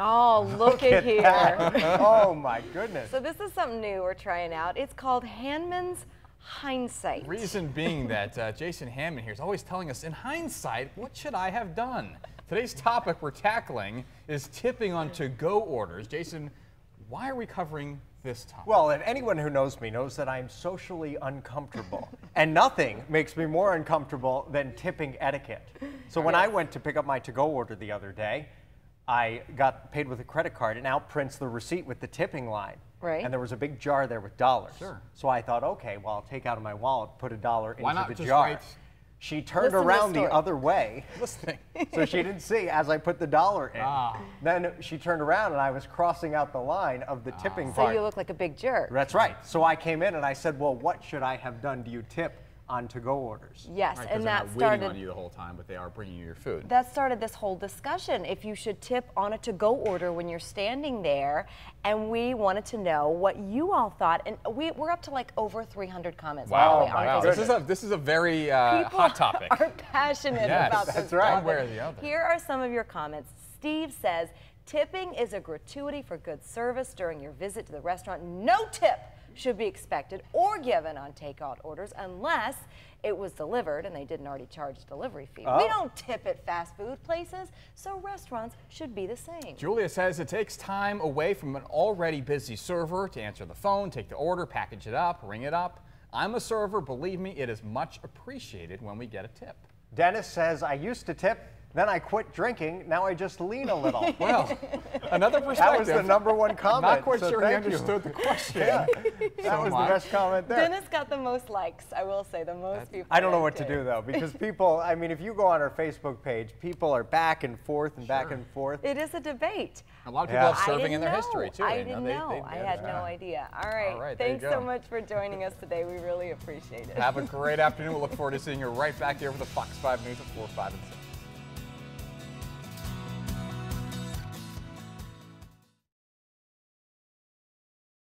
Oh, look at here. Oh my goodness. So this is something new we're trying out. It's called Handman's Hindsight. Reason being that Jason Handman here is always telling us, in hindsight, what should I have done? Today's topic we're tackling is tipping on to-go orders. Jason, why are we covering this topic? Well, and anyone who knows me knows that I'm socially uncomfortable. And nothing makes me more uncomfortable than tipping etiquette. So when I went to pick up my to-go order the other day, I got paid with a credit card. It now prints the receipt with the tipping line. Right. And there was a big jar there with dollars. Sure. So I thought, okay, well, I'll take out of my wallet, put $1 Why into not the just jar. write- She turned Listen to the around the story. other way, Listening. so she didn't see as I put the dollar in. Ah. Then she turned around and I was crossing out the line of the tipping So part. you look like a big jerk. That's right. So I came in and I said, well, what should I have done? Do you tip on to-go orders? Yes, Right, 'cause and they're that not waiting on started. you the whole time, but they are bringing you your food. That started this whole discussion. If you should tip on a to-go order when you're standing there, and we wanted to know what you all thought. And we're up to like over 300 comments. Wow, by the way, on wow. Facebook. This is a very People hot topic. are passionate Yes, about this that's right. topic. One way or the other. Here are some of your comments. Steve says, tipping is a gratuity for good service during your visit to the restaurant. No tip should be expected or given on takeout orders unless it was delivered and they didn't already charge a delivery fee. Oh. We don't tip at fast food places, so restaurants should be the same. Julia says it takes time away from an already busy server to answer the phone, take the order, package it up, ring it up. I'm a server. Believe me, it is much appreciated when we get a tip. Dennis says, I used to tip, then I quit drinking, now I just lean a little. Well, another perspective. That was the #1 comment. Not quite so sure he thank you. understood the question. Yeah, that was much. the best comment there. Dennis got the most likes, I will say, the most people. I don't know what liked to it. do though, because people, I mean, if you go on our Facebook page, people are back and forth and back and forth. It is a debate. A lot of people Yeah. have serving I in their didn't history, know. too. I You didn't they- know. I had no idea. All right. All right, there you Thanks so go. much for joining us today. We really appreciate it. Have a great afternoon. We'll look forward to seeing you right back here for the Fox 5 News at 4, 5, and 6.